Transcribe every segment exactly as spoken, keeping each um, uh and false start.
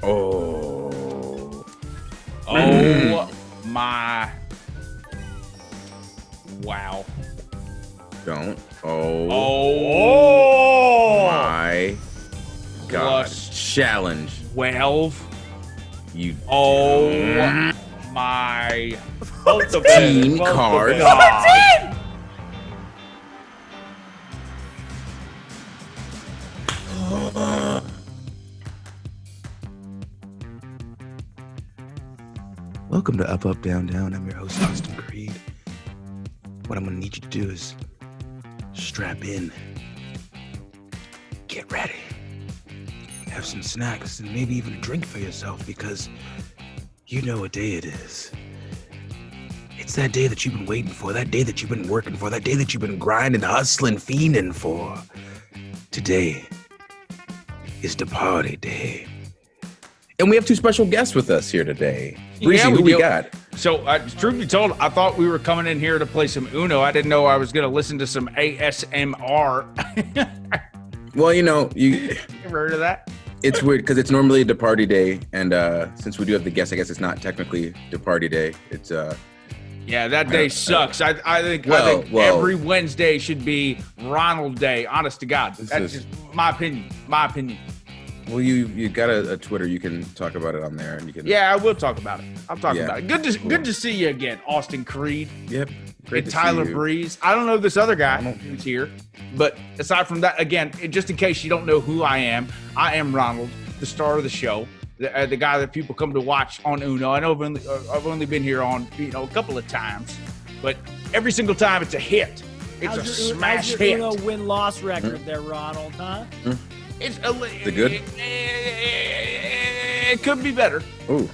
Oh. Oh my. Wow. Don't. Oh. Oh. My God. Plus Challenge. twelve. You. Oh do. my. Both of Team them. Both of cards. them. God. Welcome to Up, Up, Down, Down. I'm your host, Austin Creed. What I'm going to need you to do is strap in, get ready, have some snacks, and maybe even a drink for yourself because you know what day it is. It's that day that you've been waiting for, that day that you've been working for, that day that you've been grinding, hustling, fiending for. Today is DaParty Day. And we have two special guests with us here today. Breezy, Yeah, we who we do. got? So, uh, truth be told, I thought we were coming in here to play some Uno. I didn't know I was going to listen to some A S M R. Well, you know, you Ever heard of that? it's weird because it's normally a DaParty Day, and uh, since we do have the guests, I guess it's not technically DaParty Day. It's uh, Yeah, that day sucks. I, I think, Well, I think well. every Wednesday should be Ronald Day. Honest to God, This that's is- just my opinion. My opinion. well, you you got a, a Twitter, you can talk about it on there, and you can. Yeah, I will talk about it. I'll talk Yeah. about it. Good to good to see you again, Austin Creed Yep. Great and to see Tyler you. Breeze. I don't know this other I guy don't- who's here, but aside from that, again, just in case you don't know who I am, I am Ronald, the star of the show, the, uh, the guy that people come to watch on Uno. I know I've only, uh, I've only been here on you know a couple of times, but every single time it's a hit. It's how's a your, smash how's your hit. Uno win-loss record there, Ronald, huh? It's a, it good? It, it could be better. Ooh.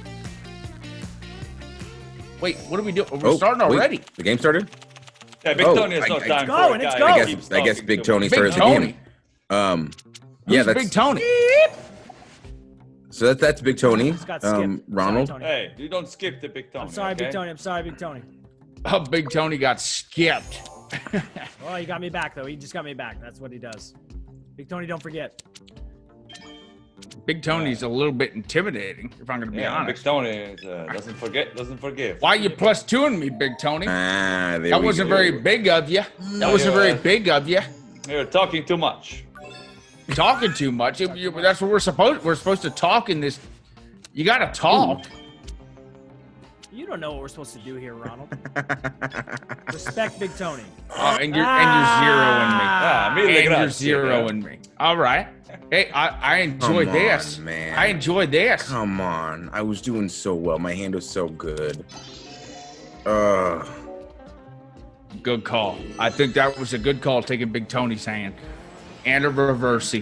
Wait, what are we doing? We're Oh, starting wait. already. The game started? Yeah, Big Oh, Tony has no I- I- time It's for going, a it's guy going. who I keeps guess I guess talking Big too Tony much. Big started the Tony. game. Um, Who's yeah, that's Big Tony. so that's that's Big Tony. Just got Um, skipped. Ronald. Sorry, Tony. Hey, you don't skip the Big Tony. I'm sorry, okay? Big Tony. I'm sorry, Big Tony. Oh, Big Tony got skipped. Oh, he got me back, though. He just got me back. That's what he does. Big Tony, don't forget. Big Tony's a little bit intimidating, if I'm going to be Yeah, Big honest. Tony is, uh, doesn't forget, doesn't forgive. Why you plus twoing me, Big Tony? Ah, there That we wasn't go. very big of you. That wasn't yeah. very big of you. You're talking too much. Talking too much. You- you- That's what we're supposed. We're supposed to talk in this. You got to talk. You don't know what we're supposed to do here, Ronald. Respect Big Tony. Oh, and you're and you're zeroing me. Ah, mille And you're grazie. zeroing me. All right. Hey, I, I enjoy Come this. on, man. I enjoy this. Come on, I was doing so well. My hand was so good. Uh, Good call. I think that was a good call, taking Big Tony's hand. And a reversey.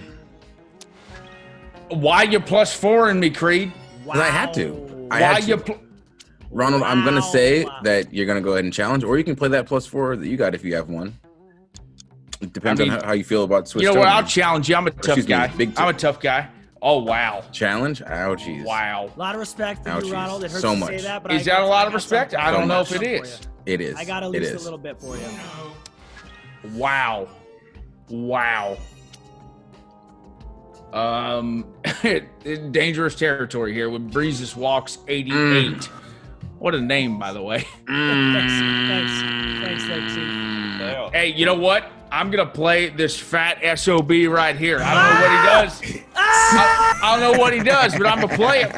Why you plus four in me, Creed? Wow. 'cause I had to. I Why had you to. pl- Ronald, I'm gonna Wow. say that you're gonna go ahead and challenge, or you can play that plus four that you got if you have one. It depends I mean, on how, how you feel about Swiss You know what? I'll Tony. challenge you. I'm a tough excuse me, guy. Big I'm a tough guy. Oh, wow. Challenge? Ouchies. Wow. A lot of respect for Ouchies. you, Ronald. It hurts So to much. say that, but Is I that got- a lot I of got respect? something- I don't So know much. if it something for is. It is. you. I got at It least is. a little bit for you. Wow. Wow. Um, dangerous territory here with Breezes Walks eighty-eight. Mm. What a name, by the way. Thanks, thanks, thanks, thanks. Yeah. Hey, you know what? I'm going to play this fat S O B right here. I don't know what he does. I, I don't know what he does, but I'm going to play it.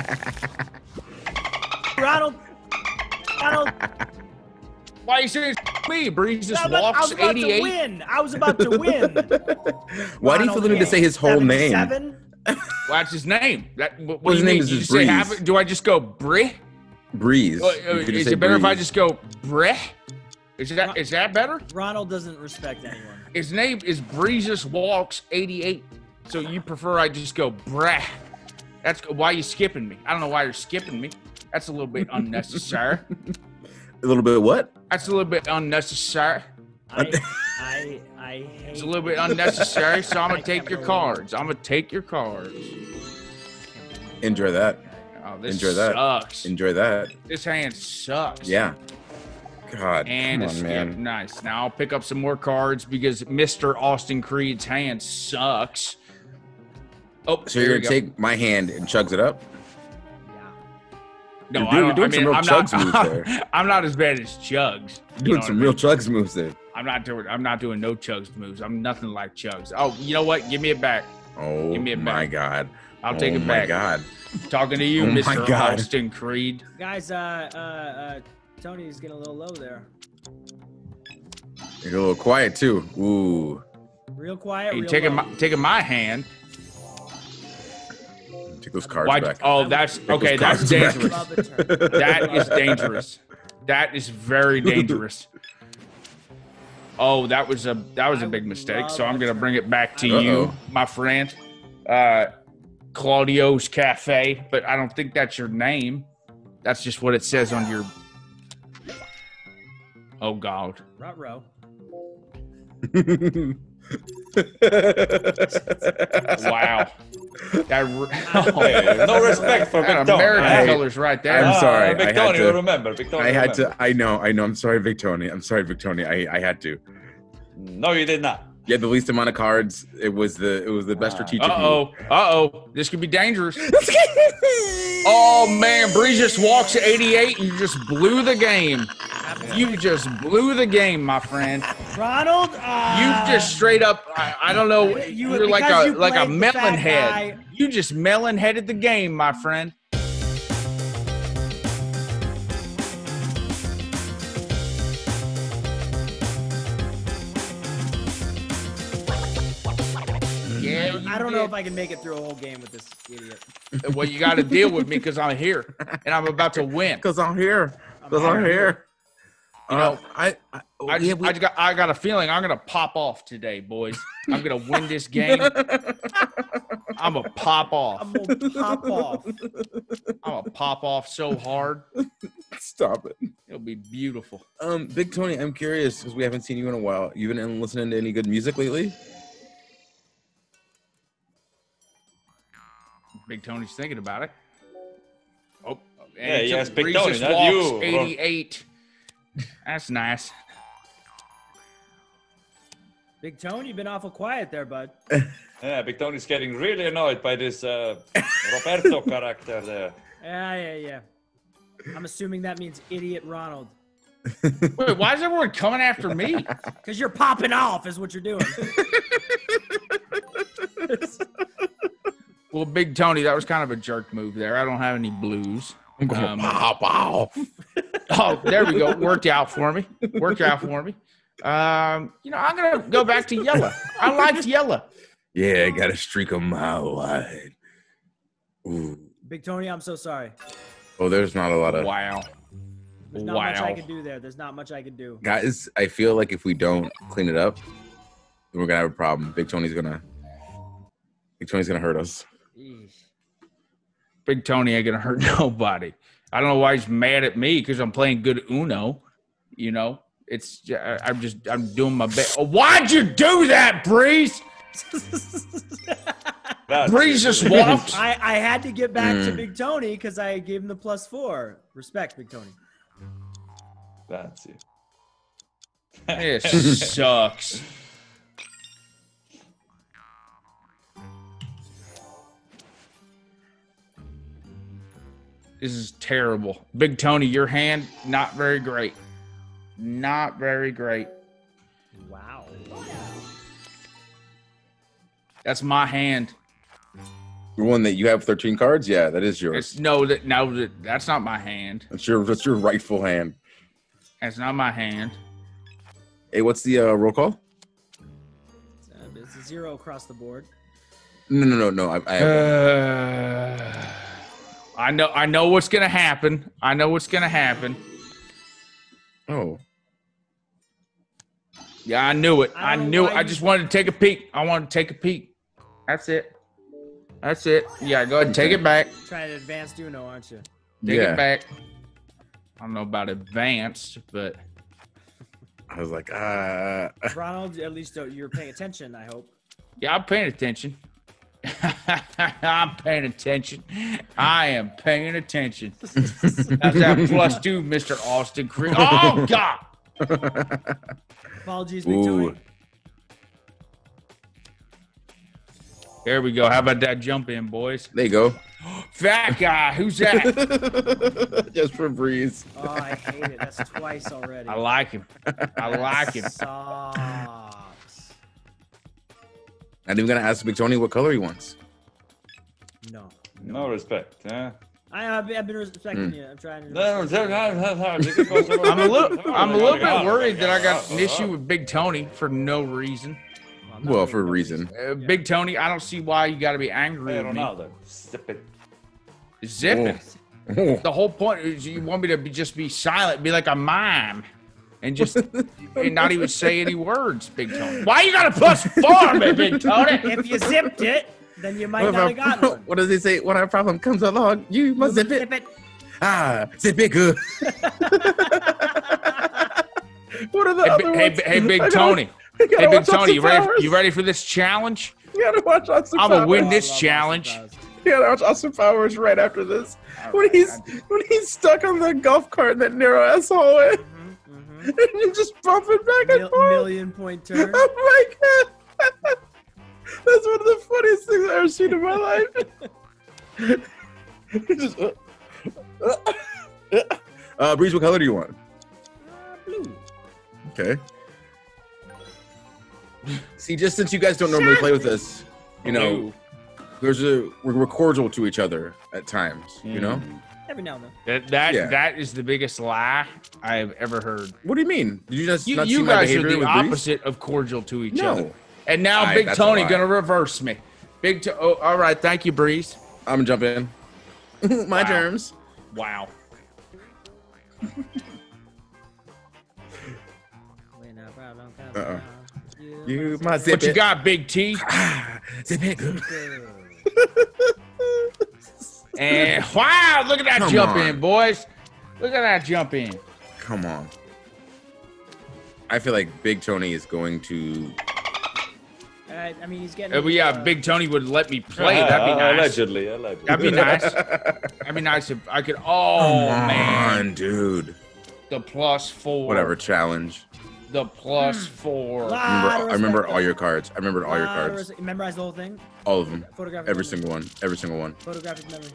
Ronald, Ronald, Why are you saying me? Breezes I was about- I Walks was about to eighty-eight. win. I was about to win. Why do you feel the need to say his whole name? Seven. Well, that's his name. That, what, what Well, his do you name mean? is You just just say Breeze. have it- do I just go Bree? Breeze. Uh, You could just Is say it better if I Breeze. just go Breh? Is that is that better? Ronald doesn't respect anyone. His name is Breezes Walks eighty-eight. So you prefer I just go Breh? That's why you skipping me. I don't know why you're skipping me. That's a little bit unnecessary. a little bit of what? That's a little bit unnecessary. I, I, I hate It's a little bit unnecessary. So I'm I gonna take can't your believe- cards. I'm gonna take your cards. Enjoy that. Oh, this Enjoy that. sucks. Enjoy that. This hand sucks. Yeah. God, And come a on, skip. man. Nice. Now I'll pick up some more cards because Mister Austin Creed's hand sucks. Oh, So you're there gonna you go. take my hand and chugs it up? Yeah. No, You're I doing- don't, you're doing I mean, some real I'm chugs not, moves there. I'm not as bad as Chugs. You're doing know some what I real mean? chugs moves there. I'm not doing. I'm not doing no Chugs moves. I'm nothing like Chugs. Oh, you know what? Give me it back. Oh Give me it my back. God. I'll take oh it my back. God. Talking to you, Oh my Mister God. Austin Creed. Guys, uh, uh, uh, Tony's getting a little low there. You're a little quiet too. Ooh. Real quiet. You Real taking low. my taking my hand. Take those cards Why? back. Oh, that's those okay. That's cards back. dangerous. Love a turn. That is dangerous. That is very dangerous. Oh, that was a that was a I big would mistake. So love I'm a gonna turn. bring it back to Uh-oh. you, my friend, uh, Claudio's Cafe. But I don't think that's your name. That's just what it says on your. Oh God! Ruh-roh. Wow. That, oh, Hey, no respect for that Big Tony. American I- colors right there. I'm sorry, Ah, Big I had Tony, to- you remember. Big Tony, I had remember. to. I know. I know. I'm sorry, Big Tony. I'm sorry, Big Tony. I I had to. No, you did not. You had the least amount of cards. It was the it was the best Ah. strategic. Uh oh. Uh oh. This could be dangerous. Oh man, Bree just walks to eighty-eight and you just blew the game. You just blew the game, my friend. Ronald. Uh, You just straight up. I, I don't know. You- You're like because a you like a played the melon fat head. guy. You just melon headed the game, my friend. Yeah, you I don't know did. if I can make it through a whole game with this idiot. Well, you got to deal with me because I'm here and I'm about to win. Because I'm here. Because I'm I'm here. You Uh, know, I I, I, we- just, we- I, just got, I got a feeling I'm gonna pop off today, boys. I'm gonna win this game. I'm gonna pop off. I'm gonna pop off. I'm gonna pop off so hard, Stop it. it'll be beautiful. Um, Big Tony, I'm curious because we haven't seen you in a while. You been listening to any good music lately? Big Tony's thinking about it. Oh, and Yeah, it yes, took Big Breeze Tony, just not walks you, bro. eighty-eight. That's nice. Big Tony, you've been awful quiet there, bud. Yeah, Big Tony's getting really annoyed by this uh, Roberto character there. Yeah, yeah, yeah. I'm assuming that means idiot Ronald. Wait, why is everyone coming after me? Because you're popping off, is what you're doing. Well, Big Tony, that was kind of a jerk move there. I don't have any blues. I'm going Um, pop off. Oh, there we go. Worked out for me. Worked out for me. Um, you know, I'm gonna go back to yellow. I liked yellow. Yeah, I got a streak a mile wide. Ooh. Big Tony, I'm so sorry. Oh, there's not a lot of Wow. There's not much I Wow. can do there. There's not much I can do. guys. I feel like if we don't clean it up, then we're gonna have a problem. Big Tony's gonna. Big Tony's gonna hurt us. Eesh. Big Tony ain't gonna hurt nobody. I don't know why he's mad at me because I'm playing good Uno. You know, it's I- I'm just I'm doing my best. Oh, why'd you do that, Breeze? That's Breeze just walked. I, I had to get back to Mm. Big Tony because I gave him the plus four. Respect, Big Tony. That's it. It sucks. This is terrible. Big Tony, your hand, not very great. Not very great. Wow. That's my hand. The one that you have thirteen cards, yeah, that is yours. It's no that no that that's not my hand. That's your that's your rightful hand. That's not my hand. Hey, what's the uh, roll call? It's, uh, it's a zero across the board. No, no, no, no. I, I have one. Uh, I know I know what's gonna happen. I know what's gonna happen. Oh, Yeah, I knew it. I I, don't know knew it. why I you- just wanted to take a peek. I wanted to take a peek. That's it. That's it. Yeah, go ahead and take it back. Trying to advance Uno, aren't you? Take yeah. it back. I don't know about advanced, but I was like, uh, Ronald, at least uh, you're paying attention, I hope. yeah, I'm paying attention. I'm paying attention. I am paying attention. That's that plus two, Mister Austin Creed. Oh God! Apologies, Big Ooh. Tony. There we go. How about that jump in, boys? There you go. Fat guy. Who's that? Just for breeze. Oh, I hate it. That's twice already. I like him. I like him. Sucks. Not even gonna ask Big Tony what color he wants. No. No respect, huh? I, I've, I've been respecting Mm. you. I'm trying to. No, respect you. I'm a little, I'm a little bit worried that I got an issue with Big Tony for no reason. Well, I'm not Well, really for a no reason. Uh, Big Tony, I don't see why you got to be angry Hey, with me. Ronaldo, zip it. Zip it. Oh. The whole point is you want me to be, just be silent, be like a mime, and just and not even say any words, Big Tony. Why you got to plus four me, Big Tony? If you zipped it, then you might What, not if have a- gotten one. what does he say? When a problem comes along, you must zip it. Zip it. Ah, zip it good. What are the Hey, other bi- hey, ones? bi- hey, Big I gotta- Tony. I gotta Hey, Big watch Austin Tony, you ready? Powers. You ready for this challenge? You gotta watch Austin I'm gonna Powers. win Oh, I this love challenge. Austin Powers. You gotta watch Austin Powers right after this. When he's when he's stuck on the golf cart in that narrow ass hallway, Mhm, mhm. and you're just bumping back and Mil- forth. million point turn. Oh my god! That's one of the funniest things I've ever seen in my life. Just, uh, uh, uh, Breeze, what color do you want? Uh, blue. Okay. See, just since you guys don't normally play with us, you know, there's a we're, we're cordial to each other at times. You know. Every now and then. That that, Yeah. that is the biggest lie I've ever heard. What do you mean? Did you just You, not you see my guys are behavior the with Breeze? opposite of cordial to each No. other. And now All right, Big that's a Tony lie. gonna reverse me. Big to oh, all right, thank you, Breeze. I'm gonna jump in. My Wow. terms. Wow. When a problem comes Uh-uh. around, You must must zip zip What you it. got, Big T? Ah, zip it. it. And wow, look at that Come jump on. in, boys. Look at that jump in. Come on. I feel like Big Tony is going to. Uh, I mean, he's getting. Uh, well, yeah, uh, Big Tony would let me play. Uh, That'd be nice. Allegedly, allegedly. That'd be nice. That'd be nice if I could. Oh Come man, on, dude. the plus four. Whatever challenge. The plus four. Lot I remember, of I remember respect, all though. your cards. I remembered all your Lot of cards. res- Memorize the whole thing. All of them. Photographic. Every memory. single one. Every single one. Photographic memory.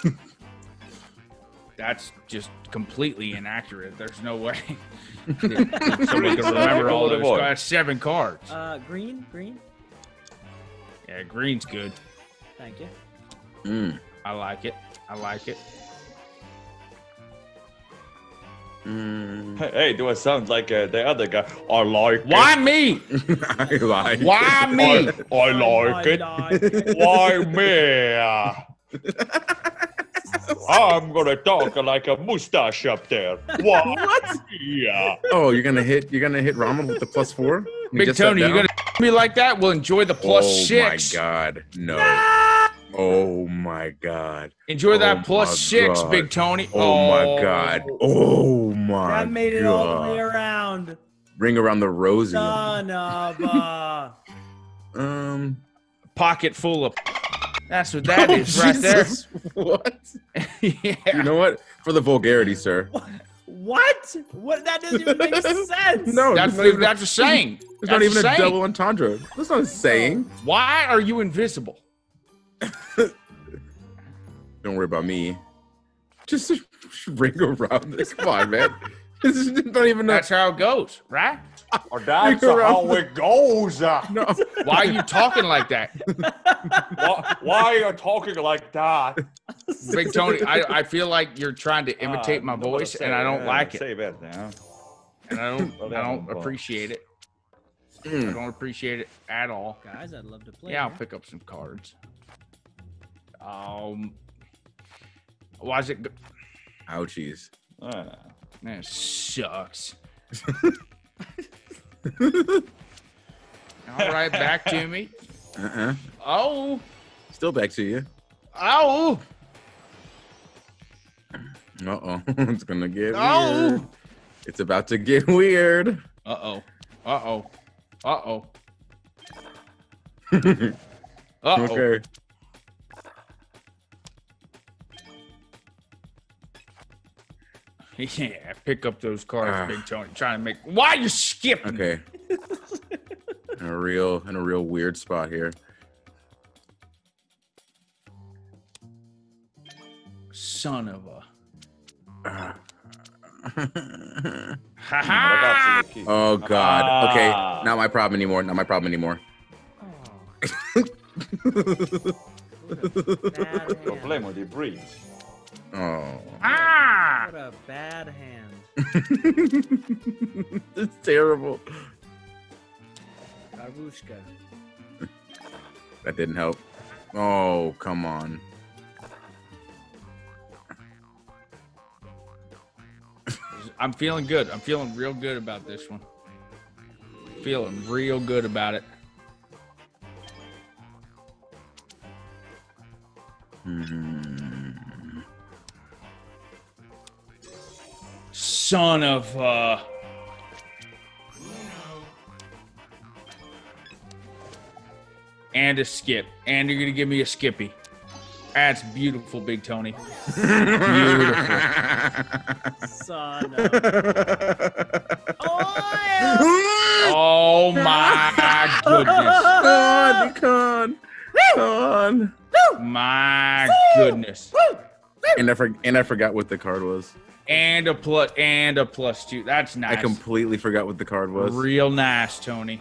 That's just completely inaccurate. There's no way someone can remember all those Boy. cards. Seven cards. Uh, green, green. Yeah, green's good. Thank you. Mm. I like it. I like it. Mm. Hey, do I sound like uh, the other guy? I like Why it. me? I like Why it. me? I like it. like it. Why me? I'm gonna talk like a mustache up there. What? What? Yeah. Oh, you're gonna hit. You're gonna hit Ronald with the plus four. You Big just sat Tony, you down? gonna me like that? We'll enjoy the plus oh six. my God, no. Oh my God. Enjoy Oh that plus my six, God. Big Tony. Oh, my God. Oh my. That made it all the way God. around. Ring around the rosy. Son of a. Um. Pocket full of. That's what that oh, is right there. Jesus. What? Yeah. You know what? For the vulgarity, sir. What? What? That doesn't even make sense. No, That's it's not the, even, that's a saying. it's That's not even a saying. double entendre. That's not a saying. Why are you invisible? Don't worry about me. Just ring around this. Come on, man. This is not even a. That's how it goes, right? Oh, that's Ring around how the- it goes. Uh, No. Why are you talking like that? why, why are you talking like that? Big Tony, I, I feel like you're trying to imitate Ah, my no, voice, say- and I don't uh, like it. Say that now. And I don't, Well, I don't well. appreciate it. I Mm. don't appreciate it at all. Guys, I'd love to play. Yeah, I'll here. pick up some cards. Um, why is it? Go- Ouchies. Uh, Man, it sucks. All right, back to me. Uh-uh. Oh, Still back to you. oh, Uh-oh. It's gonna get Oh. weird. It's about to get weird. uh oh, uh oh, uh oh, okay. uh oh. Yeah, pick up those cards, Ah. Big Tony. Trying to make. Why you skipping? Okay. In a real in a real weird spot here. Son of a. Uh. Ha ha! Oh God. Ah. Okay, not my problem anymore. Not my problem anymore. Oh. What a bad hand. Problemo di breed. Oh. Ah! What a bad hand. It's terrible. Babushka. That didn't help. Oh, come on. I'm feeling good. I'm feeling real good about this one. Feeling real good about it. Hmm. Son of uh and a skip. And you're gonna give me a skippy. That's beautiful, Big Tony. Beautiful. Son of... Oh, Oh my goodness. Con, con, con. My goodness. And I, for, and I forgot what the card was. And a plus and a plus two. That's I nice. completely forgot what the card was. Real nice, Tony.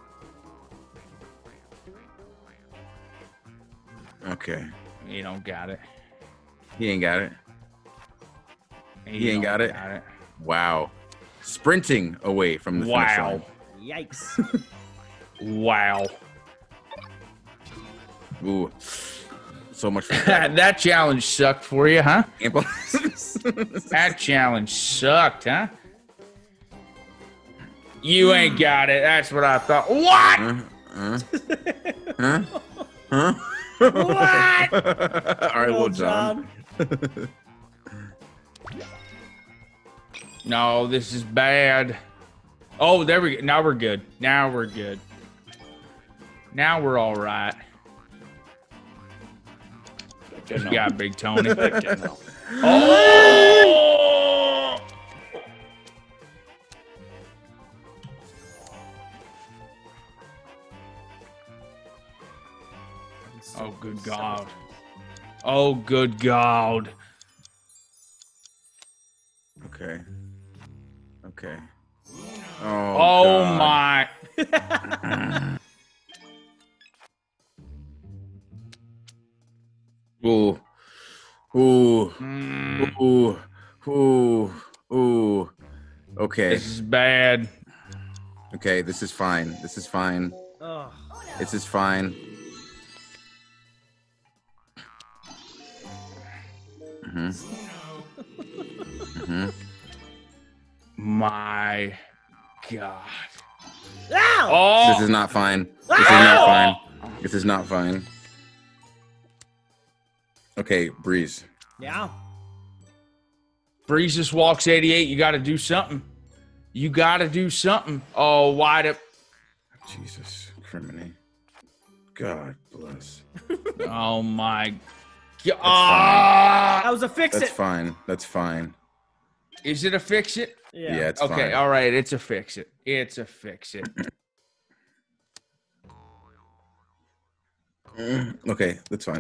Okay. You don't got it. He ain't got it. You He ain't don't got it? Wow. Sprinting away from the finish Wow. line. yikes. Wow. Ooh. So much fun. That challenge sucked for you, huh? Ample- That challenge sucked, huh? You ain't got it. That's what I thought. What? Huh? Huh? Huh? Huh? What? All right, Well well, John. No, this is bad. Oh, there we go. Now we're good. Now we're good. Now we're all right. What you got, Big Tony? Oh! Oh, good God. Oh, good God. Okay. Okay. Oh, Oh, God. my. Ooh. Ooh. Mm, Ooh. Ooh. Ooh. Okay. this is bad. Okay, this is fine. This is fine. Oh, This is fine. Mm-hmm. Mm-hmm. My God. ow! Oh, This is not fine. This is not fine. This is not fine. Okay, Breeze. Yeah. Breeze just walks eighty-eight. You got to do something. You got to do something. Oh, wide up. Jesus, criminy. God bless. Oh, my God. fine. Ah! That was a fix That's it. fine. That's fine. Is it a fix it? Yeah, Yeah. it's Okay, fine. all right. It's a fix it. It's a fix it. Mm, okay, that's fine.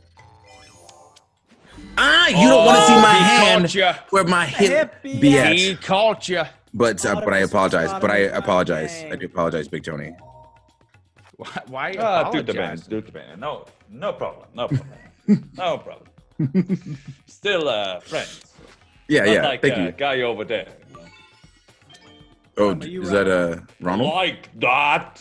Ah, you don't want to see my he hand caught ya. where my hip Hip be be at. He caught you. But uh, but I apologize. But I Sodomy, apologize. bang. I do apologize, Big Tony. Why, why you Ah, tutto bene, apologize? tutto bene. No, no problem, no problem, no problem. Still uh, friends. Yeah, Not yeah. like Thank uh, you. guy over there. Oh, Are you is that uh Ronald? Like that.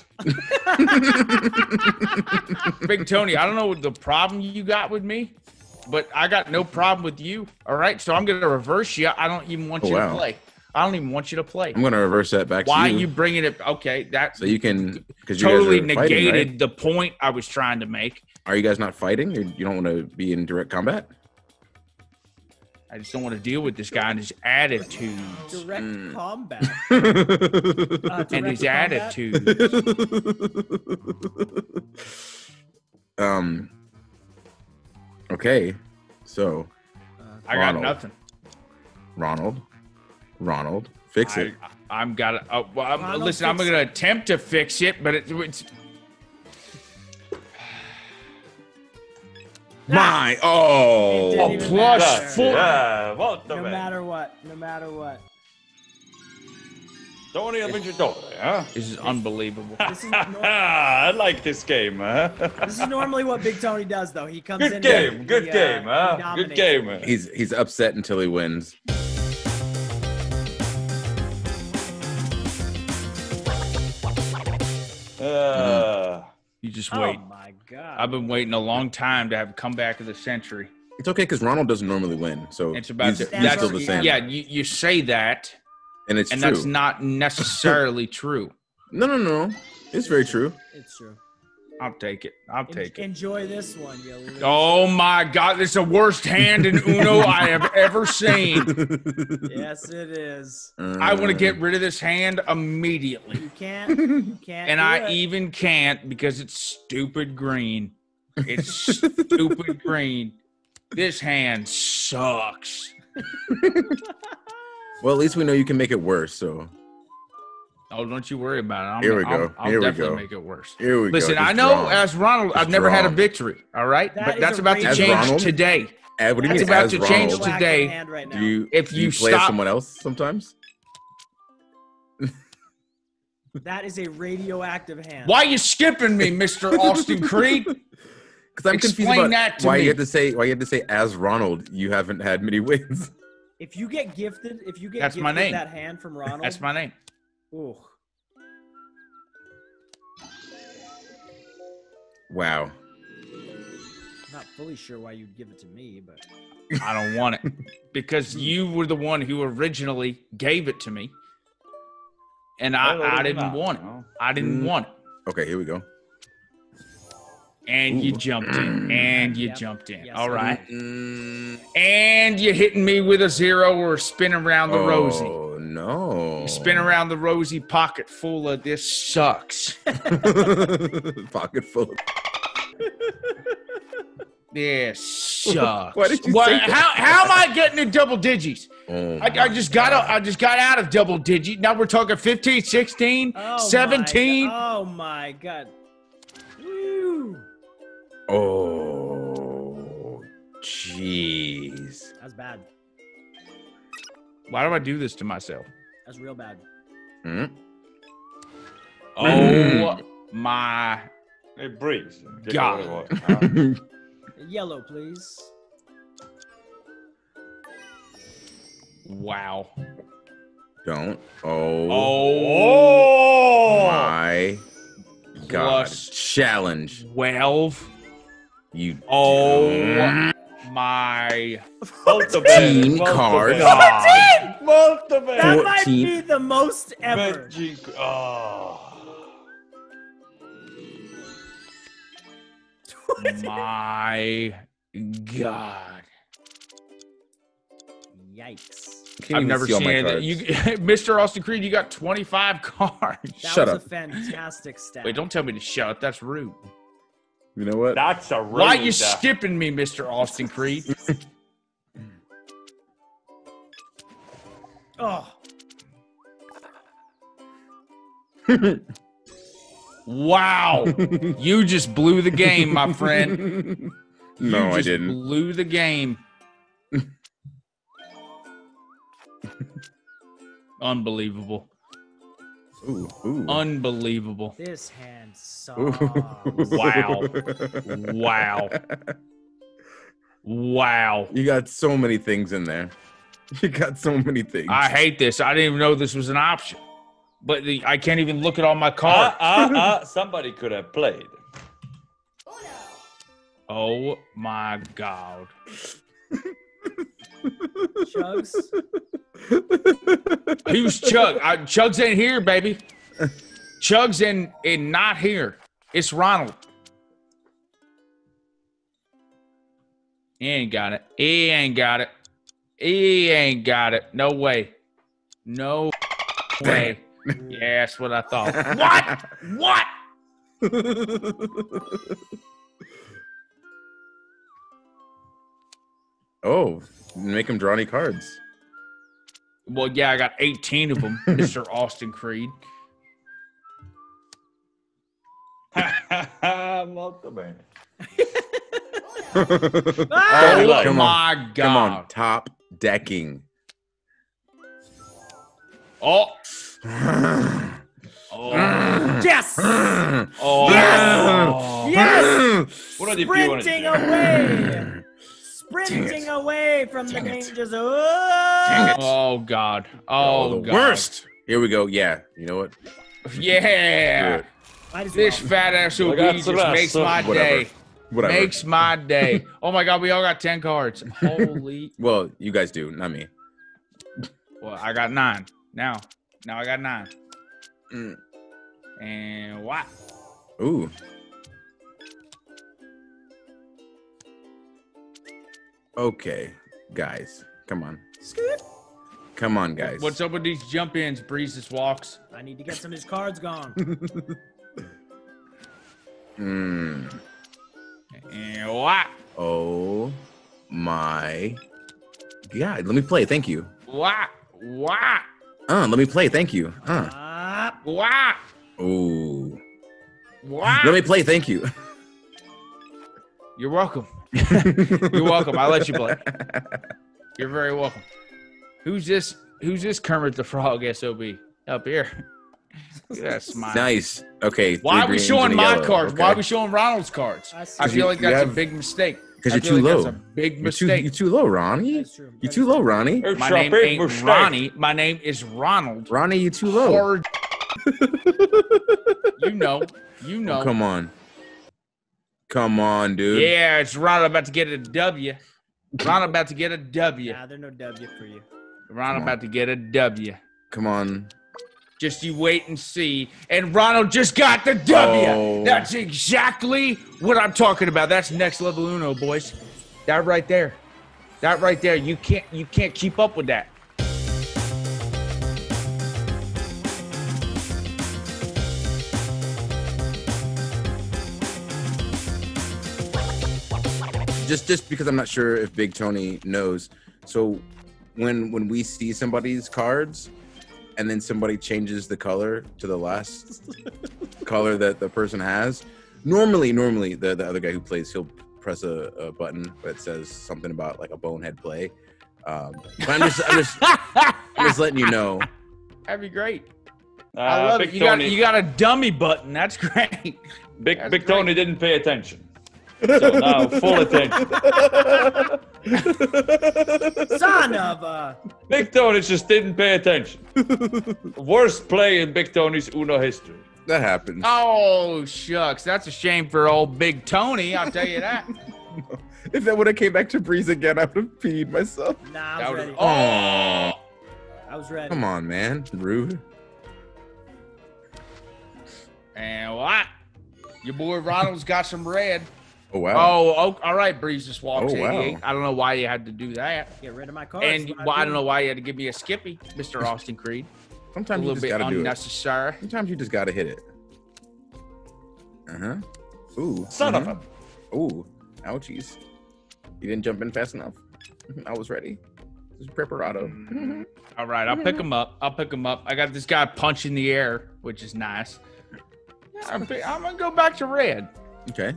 Big Tony, I don't know what the problem you got with me, but I got no problem with you. All right, so I'm gonna reverse you. I don't even want Oh, you wow. to play. I don't even want you to play. I'm gonna reverse that back Why to are you. you bringing it? Okay, that So you can because you totally guys are fighting, negated right? the point I was trying to make. Are you guys not fighting? Or you don't want to be in direct combat? I just don't want to deal with this guy and his attitude. Direct Mm. combat. Uh, And direct his combat? attitude. um. Okay, so I got Ronald. nothing. Ronald, Ronald, fix it. I, I'm got to. Uh, well, I'm, Ronald, listen, I'm fix going to attempt to fix it, but it, it's. My oh. It didn't even plus matter. four. Yeah, molto No bene. matter what. No matter what. Tony il vincitore, huh? This is unbelievable. This is, nor- I like this game, huh? this is normally what Big Tony does, though. He comes Good in. game, and good he, uh, game, he huh? Good dominates. game. He's he's upset until he wins. Uh, You just Oh wait. my god. I've been waiting a long time to have come back of the century. It's okay because Ronald doesn't normally win, so It's about he's, to, he's That's still the same. Yeah, you, you say that, and it's and true. that's not necessarily true. No, no, no. It's very true. It's true. I'll take it. I'll En- take it. Enjoy this one, you loser. Oh my God, this is the worst hand in Uno I have ever seen. Yes, it is. I want to get rid of this hand immediately. You can't. You can't. And do I it. even can't because it's stupid green. It's stupid green. This hand sucks. Well, at least we know you can make it worse. So Oh, don't you worry about it. I'm, Here we I'll, go. I'll Here we definitely go. make it worse. here we Listen, go. I Just know drawn. as Ronald, I've Just never had a drawn. victory. All right, That but is that's a about to raging- As change Ronald? today. Eh, what do you It's mean about as to Ronald? change Radioactive today. hand right Do now. you If do you you play as stop- someone else sometimes? That is a radioactive hand. Why you skipping me, Mister Austin Creed? Because I'm confused Explain about that to why me. you have to say why you have to say as Ronald. You haven't had many wins. If you get gifted, if you get That's gifted my name. that hand from Ronald, That's my name. ooh, Wow. not fully sure why you'd give it to me, but I don't want it because you were the one who originally gave it to me, and I, I didn't want it. I didn't Mm. want it. Okay, here we go. And you Ooh. jumped in. And you Yep. jumped in. Yes, All I right. Mm, And you hitting me with a zero or spinning around the rosy. oh no! You spin around the rosy pocket full of this sucks. Pocket full. Of... This sucks. Why did you What- say that? how how am I getting to double digits? Oh I, I my just got God. out, I just got out of double digit. Now we're talking fifteen, sixteen, oh seventeen. My God. Oh my god! Woo! Oh, jeez. That's bad. Why do I do this to myself? That's real bad. Hmm? Oh my It breathes. God. Yellow, please. wow. Don't. Oh. Oh, my God. Plus Challenge. twelve. You. Oh Mm. my Molto Team bene, molto card. bene. God. Molto bene. That might fourteen. be the most ever. Magic. Oh. My God. Yikes! Can't I've even never see all seen my it. cards. You, Mister Austin Creed, you got twenty-five cards. That Shut was up. a fantastic stat. Wait, don't tell me to shut up. That's rude. You know what? That's a rude. Why you skipping me, Mister Austin Creed? Oh, Wow. You just blew the game, my friend. No, you I just didn't. blew the game. Unbelievable. Ooh, ooh. Unbelievable. this hand sucks. Wow. Wow. Wow. You got so many things in there. You got so many things. I hate this. I didn't even know this was an option. But the, I can't even look at all my Ah, cards. ah, ah, somebody could have played. Oh my God. Chugs. Who's Chug? I, Chug's ain't here, baby. Chug's in, in not here. It's Ronald. He ain't got it. He ain't got it. He ain't got it. No way. No way. Yeah, that's what I thought. What? What? Oh, make him draw any cards. Well, yeah, I got eighteen of them, Mister Austin Creed. Molto bene. Ah! Oh Come my on. God. Come on, top decking. Oh. oh. Oh. Yes! Oh. Yes! Yes! What did you want to Sprinting do? away! Sprinting away from the dangers of... Oh! Oh God. Oh, Oh the God. worst. Here we go. Yeah. You know what? Yeah. Might as This well. fat ass O B Ragazzo, just makes my Whatever. day. Whatever. Makes my day. Oh my God, we all got ten cards. Holy. Well, you guys do, not me. Well, I got nine. Now. Now I got nine. Mm. And what? Ooh. Okay, guys. Come on. Come on, guys. What's up with these jump ins, Breezes walks? I need to get some of his cards gone. Mm. And what? Oh my God. Let me play. Thank you. What? What? Uh, let me play. Thank you. Uh. Ah, What? Ooh. What? Let me play. Thank you. You're welcome. You're welcome. I'll let you play. You're very welcome. Who's this? Who's this Kermit the Frog S O B up here? Look at that smile. Nice. Okay. Why three are we greens showing and a my yellow. cards? Okay. Why are we showing Ronald's cards? I see. I feel you- like you that's have- a big mistake. Because I you're feel too like low. That's a big You're too, mistake. you're too low, Ronnie. That's true. You're That too is low, true. Ronnie. It's My a name big ain't mistake. Ronnie. My name is Ronald. Ronnie, you too low. Hard. You know. You know. Oh, come on. Come on, dude. Yeah, it's Ronald about to get a W. Ronald about to get a W. Nah, there's no W for you. Ronald Come on. about to get a W. Come on. Just you wait and see. And Ronald just got the W. Oh. That's exactly what I'm talking about. That's next level Uno, boys. That right there. That right there. You can't you can't keep up with that. Just just because I'm not sure if Big Tony knows. So when when we see somebody's cards and then somebody changes the color to the last color that the person has, normally normally the, the other guy who plays, he'll press a, a button that says something about like a bonehead play. Um, but I'm just I'm just I'm just letting you know. That'd be great. Uh, I love Big it. You got Tony, you got a dummy button. That's great. Big that's Big great. Tony didn't pay attention. So now full attention. Son of a... Big Tony just didn't pay attention. Worst play in Big Tony's Uno history. That happens. Oh shucks, that's a shame for old Big Tony. I'll tell you that. If that would have came back to Breeze again, I would have peed myself. Nah, I That was would've- ready. oh, I was ready. Come on, man. Rude. and what? Your boy Ronald's got some red. Oh wow. Oh, oh, all right, Breeze just walks Oh, wow. eighty-eight. I don't know why you had to do that. Get rid of my cards. And What well, I do. don't know why you had to give me a Skippy, Mister Austin Creed. A Sometimes you little just bit gotta do it. unnecessary. Sometimes you just gotta hit it. Uh huh. Ooh. Son of mhm. a. Ooh. Ouchies. You didn't jump in fast enough. I was ready. This is preparado. Mm. All right, I'll pick him up. I'll pick him up. I got this guy punching the air, which is nice. I'm, pi- I'm gonna go back to red. Okay.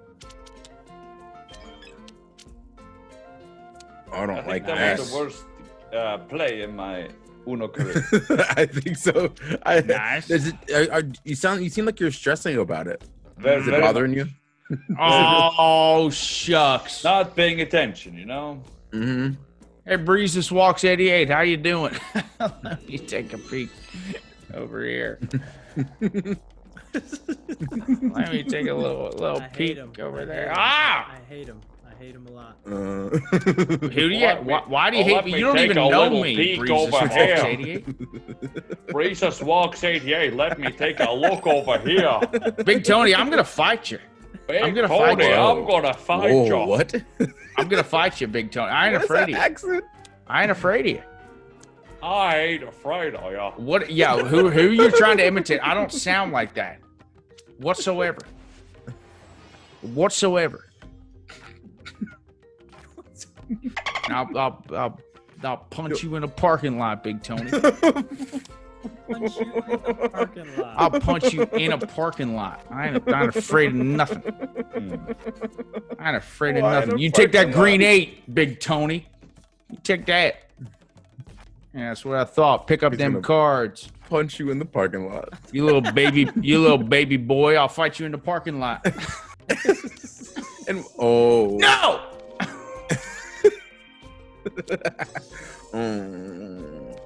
I don't I think like that that. was the worst uh, play in my Uno career. I think so. I, Nice. Is it, are, are, you sound. You seem like you're stressing about it. Very, Is it very bothering you? Oh shucks. Not paying attention, you know. Mm-hmm. Hey, Breeze just walks eighty-eight. How you doing? Let me take a peek over here. Let me take a little little I hate peek him. over I there. hate him. Ah! I hate him. I hate him a lot. Uh, Who do you? Let me- Why, why do you oh, hate let me? me You don't take even a know little me. peek Breeze over just walks here. eighty-eight. Breezes walks eighty-eight. Let me take a look over here. Big Tony, I'm gonna fight you. Big I'm gonna fight Tony, you. I'm gonna fight Whoa, you. what? I'm gonna fight you, Big Tony. I ain't What is afraid that of you. accent? I ain't afraid of you. I ain't afraid of ya. What? Yeah. Who? Who you trying to imitate? I don't sound like that, whatsoever. Whatsoever. I'll, I'll, I'll, I'll punch you in a parking lot, Big Tony. punch you in the parking lot. I'll punch you in a parking lot. I ain't, I ain't afraid of nothing. I ain't afraid of Why in nothing. a You take that parking green lot? eight, Big Tony. You take that. Yeah, that's what I thought. Pick up He's them gonna- cards. Punch you in the parking lot. You little baby, you little baby boy. I'll fight you in the parking lot. And oh. No! Mm.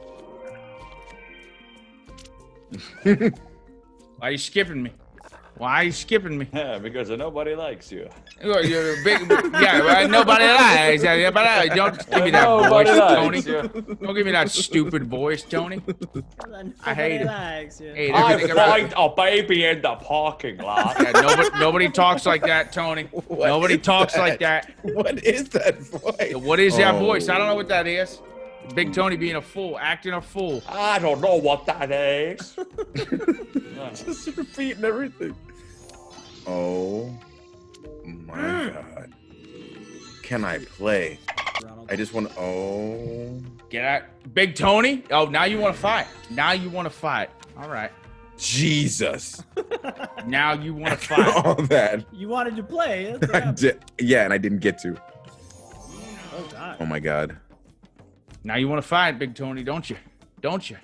Why are you skipping me? Why are you skipping me? Yeah, because nobody likes you. You're, you're a big, yeah, right? Nobody likes. Yeah, but I, don't give me that Nobody voice, likes Tony. you. Don't give me that stupid voice, Tony. I hate it. Likes you. Hate I everything about find it. a baby in the parking lot. Yeah, nobody, nobody talks like that, Tony. What Nobody is talks that? like that. What is that voice? What is that Oh. voice? I don't know what that is. Big Tony being a fool, acting a fool. I don't know what that is. Just repeating everything. Oh my god. Can I play? Ronald. I just want to. Oh. Get out. Big Tony? Oh, now you want to fight. Now you want to fight. All right. Jesus. Now you want to After fight. all that. You wanted to play. That's what I happened. did, yeah, and I didn't get to. Oh God. Oh my god. Now you want to fight, Big Tony, don't you? Don't you?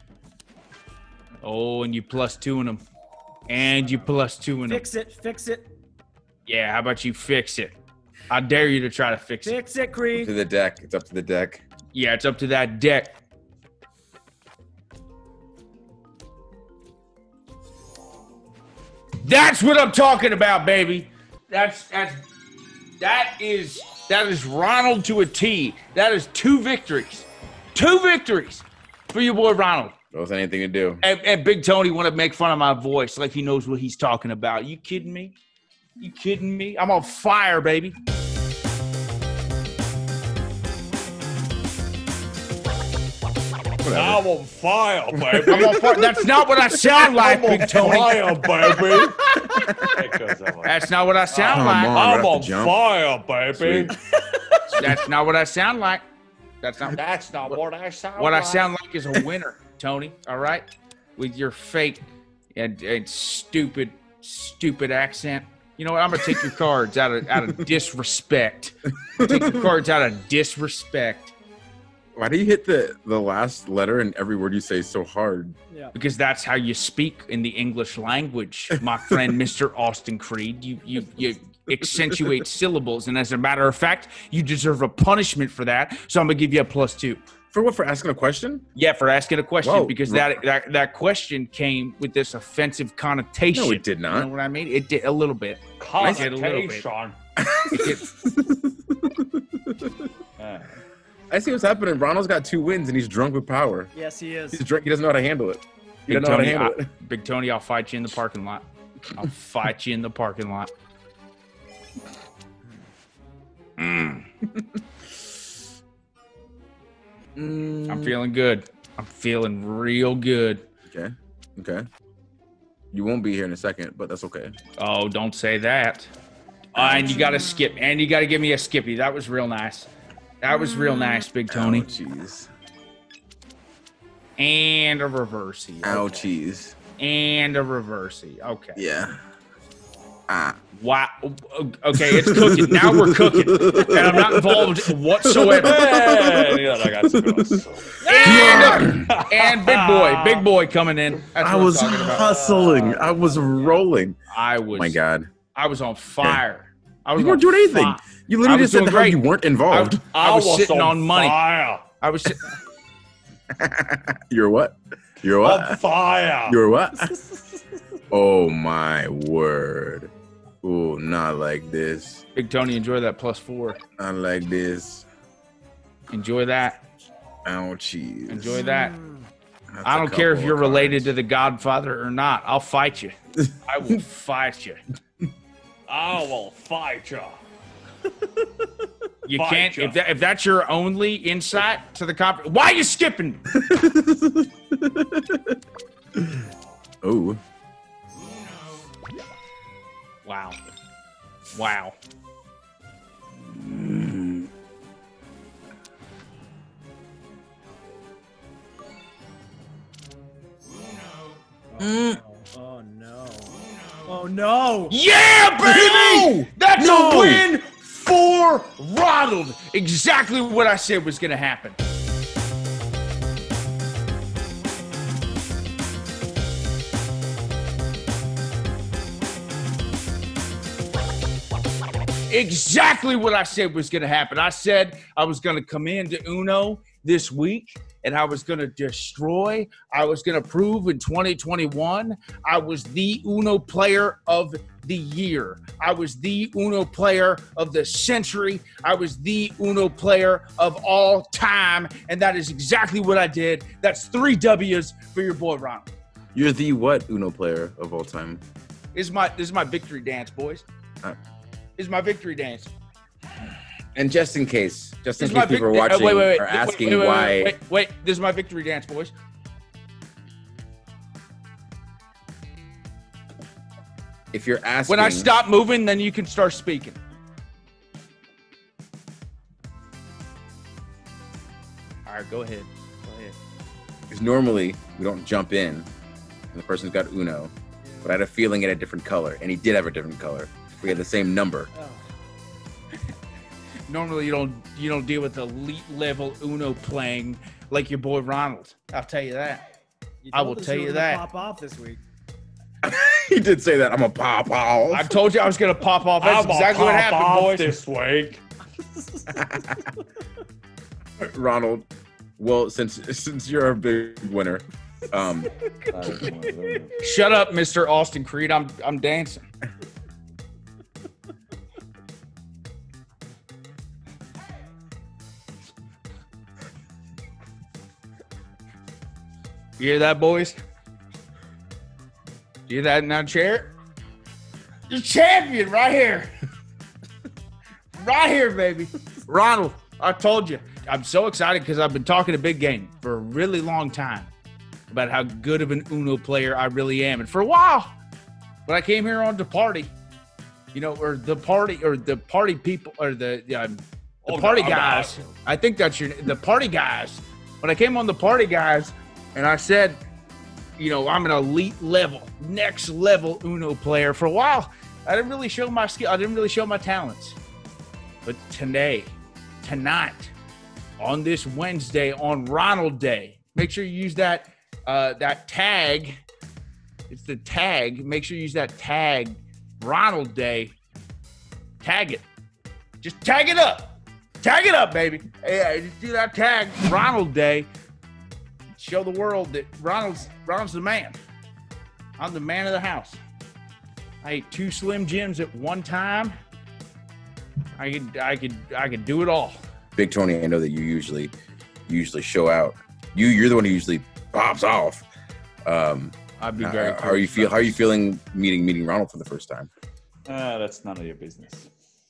Oh, and you plus two in them. And you plus two in them. Fix it. Fix it. Yeah, how about you fix it? I dare you to try to fix it. Fix it, To Creed. the deck. It's up to the deck. Yeah, it's up to that deck. That's what I'm talking about, baby. That's that's that is that is Ronald to a T. That is two victories. Two victories for your boy Ronald. That was anything to do. And, and Big Tony want to make fun of my voice like he knows what he's talking about. You kidding me? You kidding me? I'm on fire, baby. I'm on fire, baby. I'm on fire. That's not what I sound like, Big Tony. Fire, baby. Because I'm, That's not what I sound Come like. on. I'm We're on off the jump. fire, baby. Sweet. That's not what I sound like. That's not That's not what I sound what I like. sound like is a winner, Tony. All right, with your fake and, and stupid, stupid accent. You know what? I'm gonna take your cards out of out of disrespect. Take your cards out of disrespect Why do you hit the, the last letter in every word you say so hard? Yeah. because that's how you speak in the English language, my friend, Mister Austin Creed. You you you accentuate syllables, and as a matter of fact, you deserve a punishment for that. So I'm gonna give you a plus two. For what? For asking a question? Yeah, for asking a question Whoa. because that, that that question came with this offensive connotation. No, it did You not. know what I mean? It did a little bit. It did a little bit. Connotation. It did. Uh, I see what's happening. Ronald's got two wins and he's drunk with power. Yes, he is. He's drunk. He doesn't know how to handle it. He Big doesn't know how to Tony, handle I, it. Big Tony, I'll fight you in the parking lot. I'll fight you in the parking lot. Mm, Mm, I'm feeling good. I'm feeling real good. Okay. Okay. You won't be here in a second, but that's okay. Oh, don't say that. Uh, and you got to skip. And you got to give me a skippy. That was real nice. That was real nice, Big Tony. Ouchies. And a reversey. Ouchies. And a reversey. Okay. Yeah. Ah. Wow. Okay, it's cooking. Now we're cooking. And I'm not involved whatsoever. hey, yeah, I got some. And, and big boy, big boy coming in. That's I what was I'm talking about. hustling. I was rolling. I was Oh my God. I was on fire. I was You weren't on doing anything. fi- You I literally was just said doing how great. you weren't I, involved. I was sitting on money. Fire. I was sit- You're what? You're On what? fire. You're what? Oh my word. Ooh, not like this. Big Tony, enjoy that plus four. Not like this. Enjoy that. Ouchies. Enjoy that. That's I a don't care if couple you're of related to cards. the Godfather or not. I'll fight you. I will fight you. I will fight you. You Fight can't ya. if that if that's your only insight to the conference. Why are you skipping? Oh. Wow. Wow. Oh no! Yeah, baby! No! That's No! a win for Ronald. Exactly what I said was going to happen. Exactly what I said was going to happen. I said I was going to come into Uno this week and I was going to destroy. I was going to prove in twenty twenty-one I was the Uno player of the year. I was the Uno player of the century. I was the Uno player of all time. And that is exactly what I did. That's three W's for your boy Ronald. You're the what Uno player of all time? This is my, this is my victory dance, boys. Uh, This is my victory dance. And just in case, just in This is my case people are vic- uh, watching wait, wait, wait, are wait, asking wait, wait, why. Wait, wait, wait, this is my victory dance, boys. If you're asking, When I stop moving, then you can start speaking. All right, go ahead. Go ahead. because normally we don't jump in, and the person's got Uno, but I had a feeling it had a different color, and he did have a different color. We had the same number. Oh. Normally, you don't you don't deal with elite level Uno playing like your boy Ronald. I'll tell you that. You I told will us tell were you gonna that. Pop off this week. He did say that. I'm a pop off. I told you I was gonna pop off. That's I'm exactly what happened, boys. This week. Ronald. Well, since since you're a big winner, um, Shut up, Mister Austin Creed. I'm I'm dancing. You hear that, boys? You hear that in that chair? You're champion right here. Right here, baby. Ronald, I told you. I'm so excited because I've been talking a big game for a really long time about how good of an Uno player I really am. And for a while, when I came here on DaParty, you know, or the party, or the party people, or the, um, the Oh, party no, I'm guys, not. I think that's your, the party guys. When I came on the party guys and I said, you know, I'm an elite level, next level Uno player, for a while, I didn't really show my skill. I didn't really show my talents. But today, tonight, on this Wednesday, on Ronald Day, make sure you use that uh, that tag. It's the tag. Make sure you use that tag, Ronald Day. Tag it. Just tag it up. Tag it up, baby. Hey, just do that tag, Ronald Day. Show the world that Ronald's Ronald's the man. I'm the man of the house. I ate two Slim Jims at one time. I could, I could, I could do it all. Big Tony, I know that you usually you usually show out. You you're the one who usually pops off. Um, I'd be how, very. how are you feel? How are you feeling meeting meeting Ronald for the first time? Ah, that's none of your business.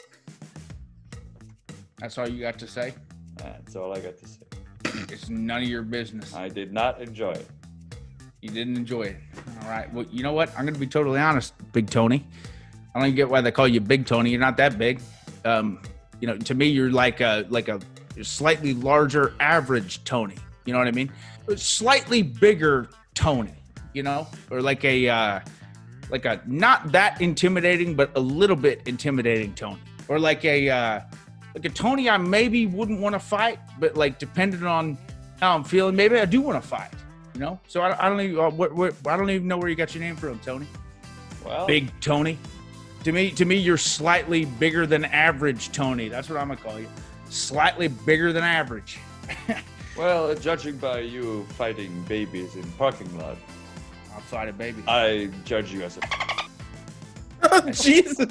That's all you got to say. That's all I got to say. It's none of your business. I did not enjoy it. You didn't enjoy it. All right. Well, you know what? I'm going to be totally honest, Big Tony. I don't even get why they call you Big Tony. You're not that big. Um, you know, to me, you're like a like a slightly larger average Tony. You know what I mean? A slightly bigger Tony. You know, or like a uh, like a not that intimidating, but a little bit intimidating Tony, or like a uh, like a Tony I maybe wouldn't want to fight, but like depending on how I'm feeling, maybe I do want to fight. You know, so I, I don't even uh, what, what, I don't even know where you got your name from, Tony. Well, Big Tony. To me, to me, you're slightly bigger than average, Tony. That's what I'm gonna call you. Slightly bigger than average. well, judging by you fighting babies in parking lot, I'll fight a baby. I judge you as a. Jesus!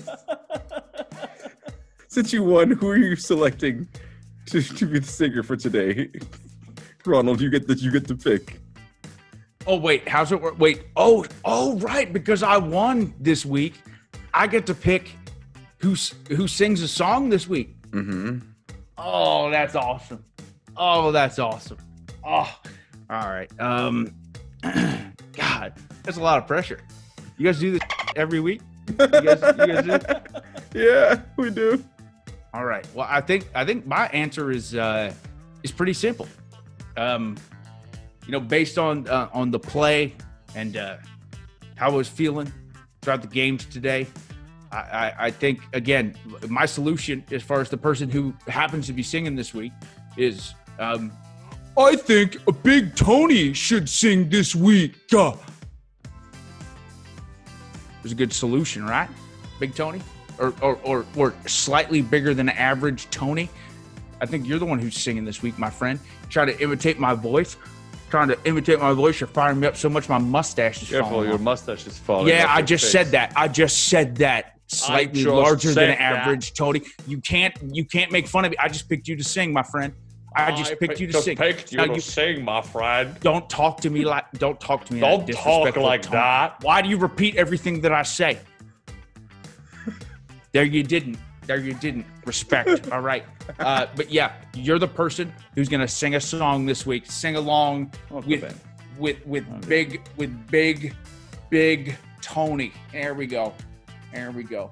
Since you won, who are you selecting to, to be the singer for today? Ronald, you get the you get to pick. Oh wait, how's it work? Wait, oh, oh right, because I won this week, I get to pick who who sings a song this week. Mm-hmm. Oh, that's awesome. Oh, that's awesome. Oh, all right. Um, God, that's a lot of pressure. You guys do this every week? You guys, you guys do? Yeah, we do. All right. Well, I think I think my answer is uh, is pretty simple. Um, you know, based on uh, on the play and uh, how I was feeling throughout the games today. I, I, I think, again, my solution as far as the person who happens to be singing this week is, um, I think a Big Tony should sing this week. Uh. There's a good solution, right? Big Tony? Or, or, or, or slightly bigger than average Tony? I think you're the one who's singing this week, my friend. Try to imitate my voice. Trying to imitate my voice. You're firing me up so much my mustache is Careful, falling your off. mustache is falling. Yeah, off I your just face. said that. I just said that. Slightly just larger said than that. average, Tony. You can't you can't make fun of me. I just picked you to sing, my friend. I just picked you to just sing. picked you Now to you- sing, my friend. Don't talk to me like don't talk to me. in a Don't talk disrespectful like tone. that. Why do you repeat everything that I say? There you didn't. There you didn't. Respect. All right. Uh, but yeah, you're the person who's gonna sing a song this week. Sing along Okay, with Ben. with with big with big big Tony. There we go. There we go.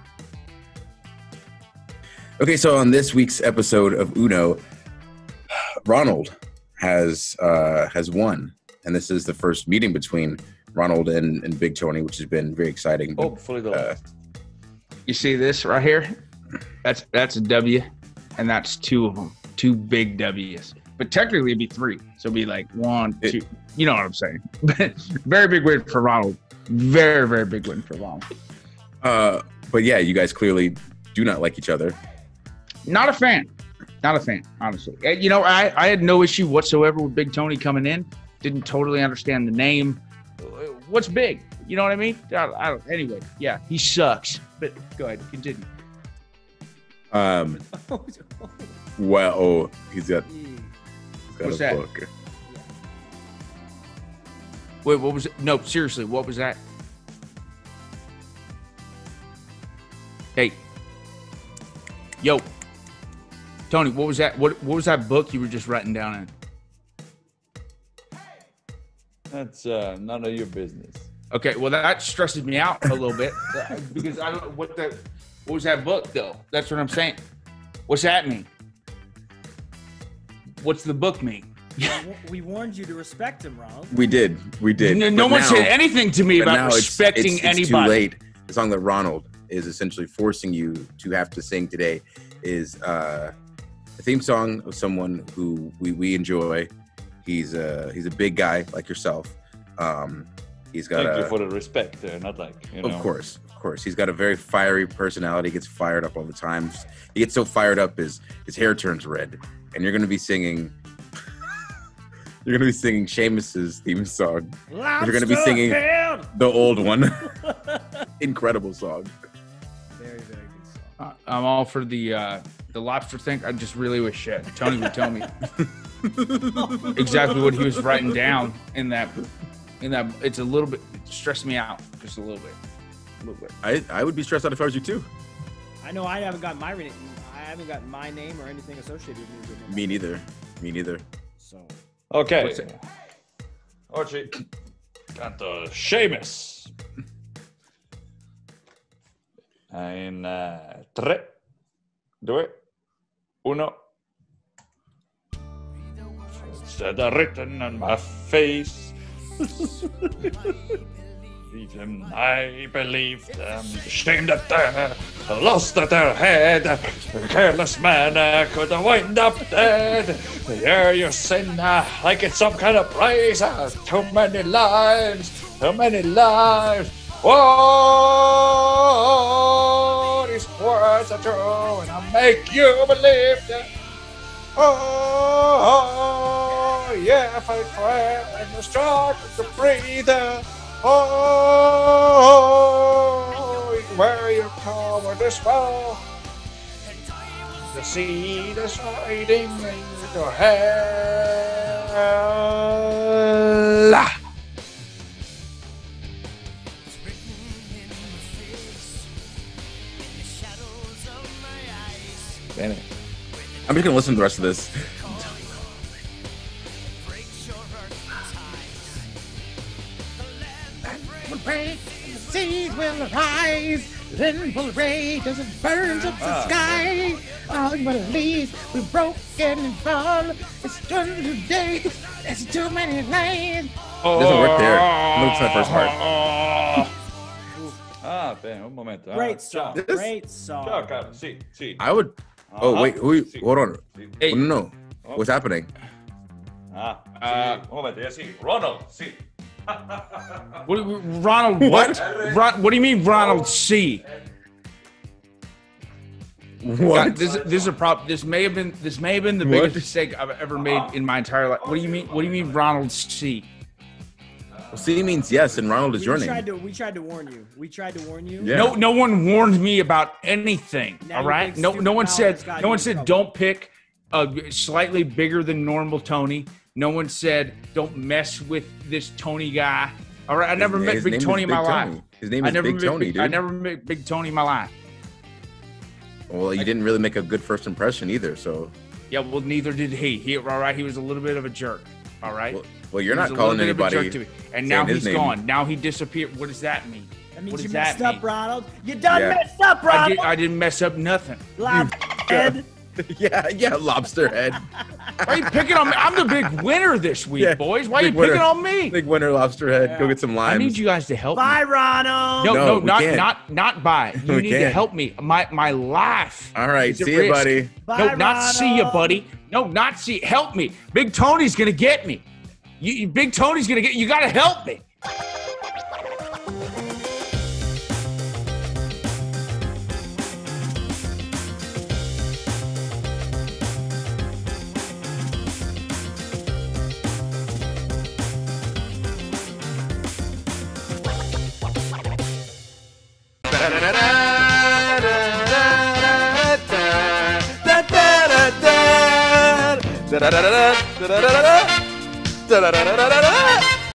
Okay, so on this week's episode of Uno, Ronald has uh, has won, and this is the first meeting between Ronald and, and Big Tony, which has been very exciting. But, Hopefully the uh, last. You see this right here? That's that's a W, and that's two of them. Two big W's. But technically it'd be three. So it'd be like one, It- two. You know what I'm saying? Very big win for Ronald. Very, very big win for Ronald. uh, but yeah, you guys clearly do not like each other. Not a fan. Not a fan, honestly. Uh, You know, I, I had no issue whatsoever with Big Tony coming in. Didn't totally understand the name. Uh, What's big? You know what I mean? I, I don't, anyway, yeah, he sucks. But go ahead, continue. Um, well, oh, he's got, Mm. he's got What's a that? book. Wait, what was it? No, seriously, what was that? Hey. Yo. Tony, what was that? What what was that book you were just writing down in? That's uh, none of your business. Okay, well that stresses me out a little bit because I don't know what the what was that book though? That's what I'm saying. What's that mean? What's the book mean? We warned you to respect him, Ronald. We did, we did. No, no But one now- said anything to me but about now it's- respecting it's, it's, anybody. too late. The song that Ronald is essentially forcing you to have to sing today is uh, a theme song of someone who we, we enjoy. He's a he's a big guy like yourself. Um, he's got Thank a, you for the respect there, not like, you know. of course, of course. He's got a very fiery personality. He gets fired up all the time. He gets so fired up his his hair turns red. And you're gonna be singing. You're gonna be singing Seamus's theme song. You're gonna be singing the old one. Incredible song. Very, very good song. Uh, I'm all for the uh, the lobster thing. I just really wish uh, Tony would tell me exactly what he was writing down in that. In that, it's a little bit it stressed me out, just a little bit, a little bit. I, I would be stressed out if I was you too. I know I haven't got my re- I haven't got my name or anything associated with me. Me neither. Me neither. So Okay. What's it? Archie, canto Seamus. In uh, tre, due, uno. Said I written on my face. Believe them, I believe them. Ashamed that they lost at their head. A careless man uh, could wind up dead. Here you sin uh, like it's some kind of prize. Uh, too many lives, too many lives. Whoa, these words are true, and I make you believe them. Oh, yeah, if I cry and the struggle to breathe. Oh, where you come this well. The seed is hiding in your hell. Benny. I'm just gonna listen to the rest of this. Break, the seas will arise, then will rage as it burns up the sky. All you believe we broken and fall. It's too many days, it's too many nights. It doesn't work there. It looks at the first part. Ah, bene, un momento. Ah, Great song. ciao. Great song. Ciao, caro. Sì, sì. I would. Oh Uh-huh. wait, who? Sì. Hold on. Sì. Hey. No, what's happening? Ah, Uh, sì. Un momento, yeah, sì. Ronald, sì. What, do you- Ronald, what? Ron, what do you mean, Ronald C? What? God, this, this is a prop. This may have been. This may have been the What? biggest mistake I've ever made in my entire life. What do you mean? What do you mean, Ronald C? Well, C means yes, and Ronald is We your tried name. to we tried to warn you. We tried to warn you. Yeah. No, no one warned me about anything. Now all your right. big No, stupid no one mouth said. has got No you one in said trouble. don't pick a slightly bigger than normal Tony. No one said don't mess with this Tony guy. All right. I never His- met his Big name is Tony in my Big life. Tony. His name I is never Big met Tony, Big, dude. I never met Big Tony in my life. Well, you didn't really make a good first impression either. So, Yeah. Well, neither did he. He. All right. He was a little bit of a jerk. All right. well, well you're He was not a calling little bit of a anybody. jerk to me. And now saying his he's name. gone. Now he disappeared. What does that mean? That means What you does messed that up, mean? Ronald. You done Yeah. messed up, I, Ronald. did, I didn't mess up nothing. Lobhead. yeah, yeah, lobster head. Why are you picking on me? I'm the big winner this week, Yeah, boys. Why are you big winner. picking on me? Big winner, lobster head. Go get some limes. I need you guys to help Bye, me. Ronald. No, No, no, we not can't. not not buy. You We need to can't. help me. My my life. All right, is at see you, risk. buddy. Bye, No, not see you, Ronald. buddy. No, not see. Help me. Big Tony's gonna get me. You, you- Big Tony's gonna get. You gotta help me. Da da da da da da da da da da da da da da da da